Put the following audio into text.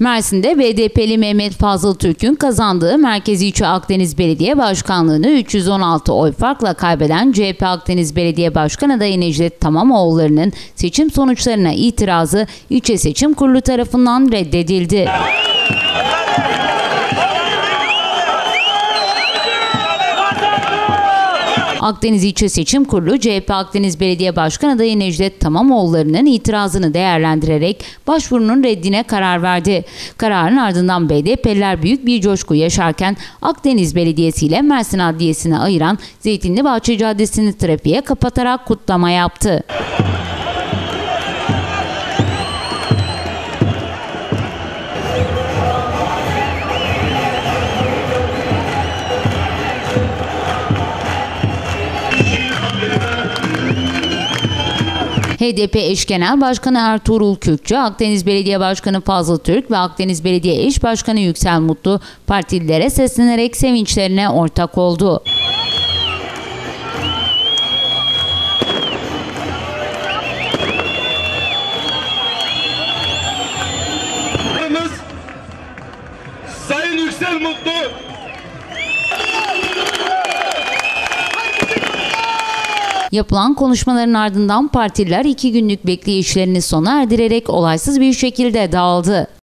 Mersin'de BDP'li Mehmet Fazıl Türk'ün kazandığı Merkez İlçe Akdeniz Belediye Başkanlığı'nı 316 oy farkla kaybeden CHP Akdeniz Belediye Başkan adayı Necdet Tamamoğulları'nın seçim sonuçlarına itirazı İlçe Seçim Kurulu tarafından reddedildi. Akdeniz İlçe Seçim Kurulu, CHP Akdeniz Belediye Başkan adayı Necdet Tamamoğulları'nın itirazını değerlendirerek başvurunun reddine karar verdi. Kararın ardından BDP'liler büyük bir coşku yaşarken Akdeniz Belediyesi ile Mersin Adliyesi'ni ayıran Zeytinlibahçe Caddesi'ni trafiğe kapatarak kutlama yaptı. HDP eş genel başkanı Ertuğrul Kürkçü, Akdeniz Belediye Başkanı Fazıl Türk ve Akdeniz Belediye eş başkanı Yüksel Mutlu partililere seslenerek sevinçlerine ortak oldu. Sayın Yüksel Mutlu Yapılan konuşmaların ardından partililer 2 günlük bekleyişlerini sona erdirerek olaysız bir şekilde dağıldı.